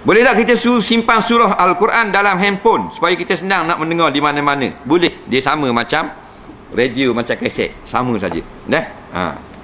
Boleh tak kita simpan surah Al-Quran dalam handphone supaya kita senang nak mendengar di mana-mana? Boleh. Dia sama macam radio, macam kaset. Sama saja. Dah? Ha.